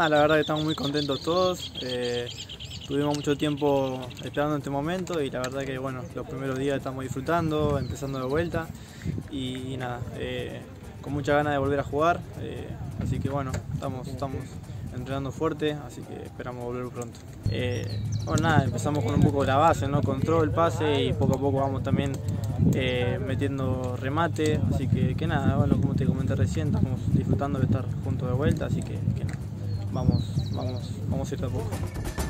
nada, la verdad que estamos muy contentos todos. Tuvimos mucho tiempo esperando este momento y la verdad que bueno, los primeros días estamos disfrutando, empezando de vuelta y nada, con mucha ganas de volver a jugar. Así que bueno, estamos entrenando fuerte, así que esperamos volver pronto. Bueno, nada, empezamos con un poco la base, ¿no? Control, pase y poco a poco vamos también metiendo remate, así que nada, bueno, como te comenté recién, estamos disfrutando de estar juntos de vuelta, así que nada, vamos a ir de a poco.